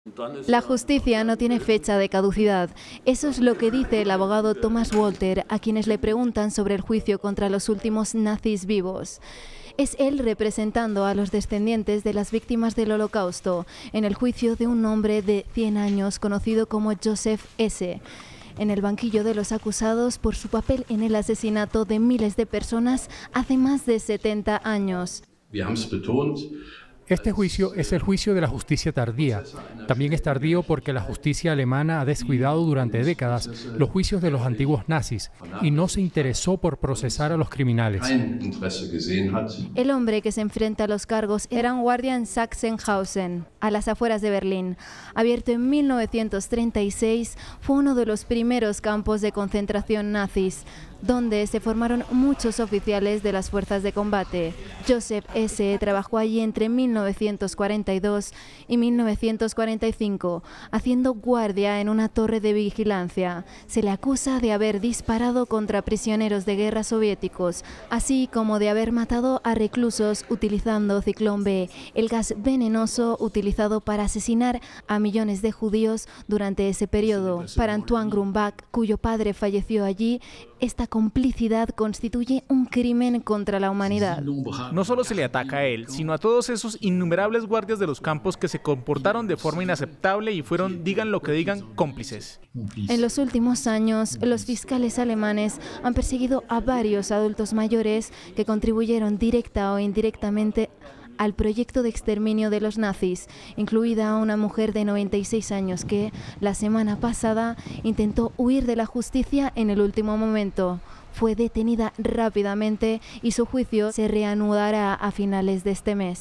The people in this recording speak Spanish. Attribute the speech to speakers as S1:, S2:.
S1: La justicia no tiene fecha de caducidad. Eso es lo que dice el abogado Thomas Walter a quienes le preguntan sobre el juicio contra los últimos nazis vivos. Es él representando a los descendientes de las víctimas del Holocausto en el juicio de un hombre de 100 años conocido como Joseph S. En el banquillo de los acusados por su papel en el asesinato de miles de personas hace más de 70 años.
S2: Este juicio es el juicio de la justicia tardía. También es tardío porque la justicia alemana ha descuidado durante décadas los juicios de los antiguos nazis y no se interesó por procesar a los criminales.
S1: El hombre que se enfrenta a los cargos era un guardia en Sachsenhausen, a las afueras de Berlín. Abierto en 1936, fue uno de los primeros campos de concentración nazis, donde se formaron muchos oficiales de las fuerzas de combate. Joseph S. trabajó allí entre 1942 y 1945, haciendo guardia en una torre de vigilancia. Se le acusa de haber disparado contra prisioneros de guerra soviéticos, así como de haber matado a reclusos utilizando Ciclón B, el gas venenoso utilizado para asesinar a millones de judíos durante ese periodo. Para Antoine Grumbach, cuyo padre falleció allí, esta complicidad constituye un crimen contra la humanidad.
S3: No solo se le ataca a él, sino a todos esos innumerables guardias de los campos que se comportaron de forma inaceptable y fueron, digan lo que digan, cómplices.
S1: En los últimos años, los fiscales alemanes han perseguido a varios adultos mayores que contribuyeron directa o indirectamente al proyecto de exterminio de los nazis, incluida una mujer de 96 años que, la semana pasada, intentó huir de la justicia en el último momento. Fue detenida rápidamente y su juicio se reanudará a finales de este mes.